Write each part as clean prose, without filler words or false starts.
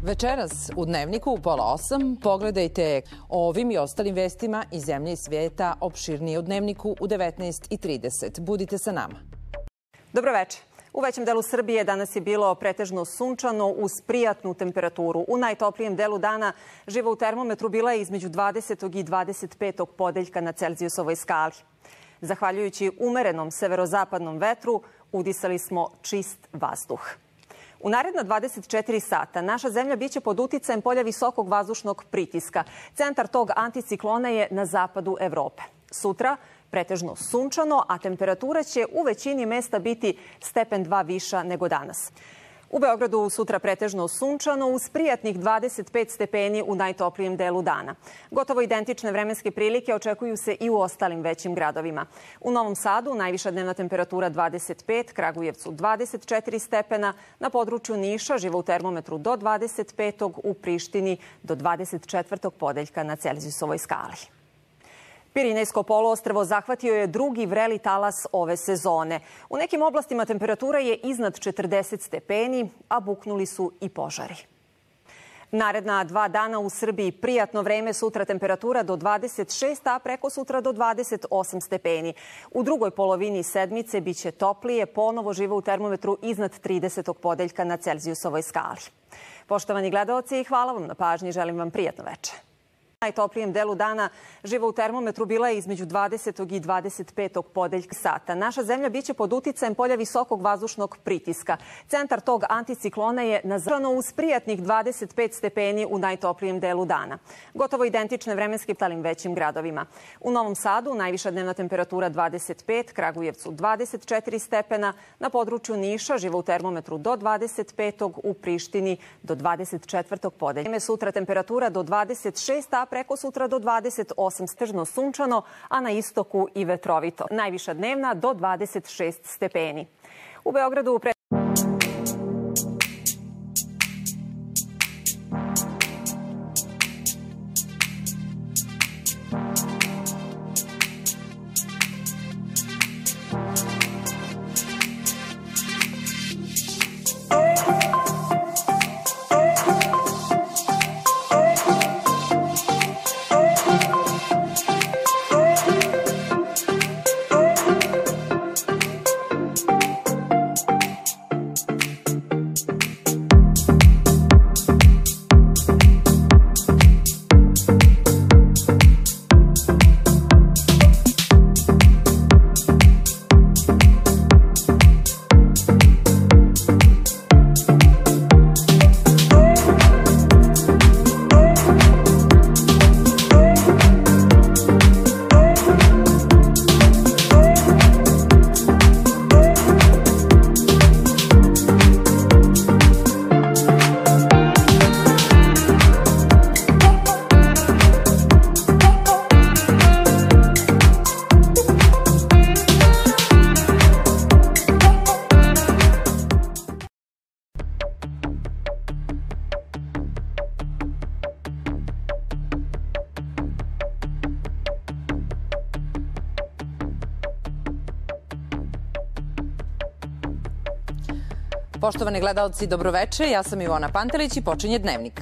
Večeras u Dnevniku u 7:30 pogledajte o ovim i ostalim vestima iz zemlje i svijeta opširnije u Dnevniku u 19:30. Budite sa nama. Dobroveče. U većem delu Srbije danas je bilo pretežno sunčano uz prijatnu temperaturu. U najtoplijem delu dana živa u termometru bila je između 20. i 25. podeljka na Celzijusovoj skali. Zahvaljujući umerenom severozapadnom vetru udisali smo čist vazduh. U naredna 24 sata naša zemlja biće pod uticajem polja visokog vazdušnog pritiska. Centar tog anticiklona je na zapadu Evrope. Sutra pretežno sunčano, a temperatura će u većini mesta biti stepen 2 viša nego danas. U Beogradu sutra pretežno sunčano uz prijatnih 25 stepeni u najtoplijem delu dana. Gotovo identične vremenske prilike očekuju se i u ostalim većim gradovima. U Novom Sadu najviša dnevna temperatura 25, Kragujevcu 24 stepena, na području Niša živa u termometru do 25, u Prištini do 24. podeljka na Celzijusovoj skali. Pirinejsko poluostrvo zahvatio je drugi vreli talas ove sezone. U nekim oblastima temperatura je iznad 40 stepeni, a buknuli su i požari. Naredna 2 dana u Srbiji prijatno vreme, sutra temperatura do 26, a preko sutra do 28 stepeni. U drugoj polovini sedmice biće toplije, ponovo živa u termometru iznad 30. podeljka na Celzijusovoj skali. Poštovani gledaoci, hvala vam na pažnji, želim vam prijatno večer. U najtoplijem delu dana živa u termometru bila je između 20. i 25. podeljka sata. Naša zemlja biće pod uticajem polja visokog vazdušnog pritiska. Centar tog anticiklona je na zapadu uz prijatnih 25 stepeni u najtoplijem delu dana. Gotovo identične vremenske u ostalim većim gradovima. U Novom Sadu najviša dnevna temperatura 25, Kragujevcu 24 stepena, na području Niša živa u termometru do 25, u Prištini do 24. podeljka. Sutra temperatura do 26, a preko sutra do 28, stežno sunčano, a na istoku i vetrovito. Najviša dnevna do 26 stepeni. U Beogradu Poštovani gledaoci, dobroveče. Ja sam Ivona Pantelić i počinje Dnevnik.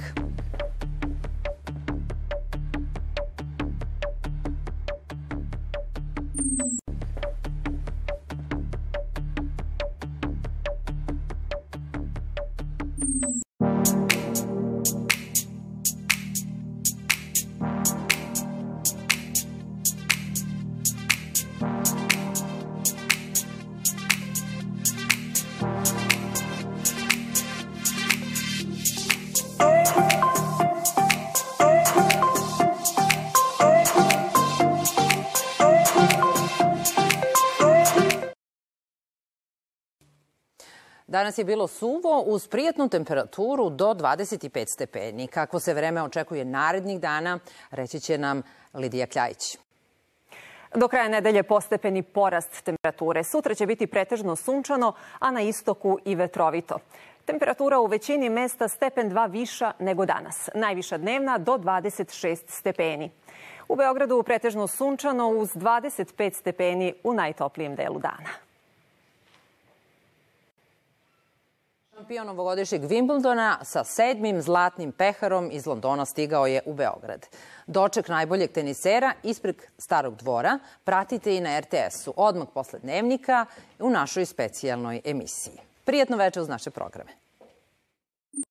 Danas je bilo suvo uz prijatnu temperaturu do 25 stepeni. Kako se vreme očekuje narednih dana, reći će nam Lidija Kljajić. Do kraja nedelje postepeni porast temperature. Sutra će biti pretežno sunčano, a na istoku i vetrovito. Temperatura u većini mesta stepen 2 viša nego danas. Najviša dnevna do 26 stepeni. U Beogradu pretežno sunčano uz 25 stepeni u najtoplijem delu dana. Šampion ovogodišnjeg Wimbledona sa 7. zlatnim peharom iz Londona stigao je u Beograd. Doček najboljeg tenisera ispred Starog dvora pratite i na RTS-u odmah posle Dnevnika u našoj specijalnoj emisiji. Prijatno večer uz naše programe.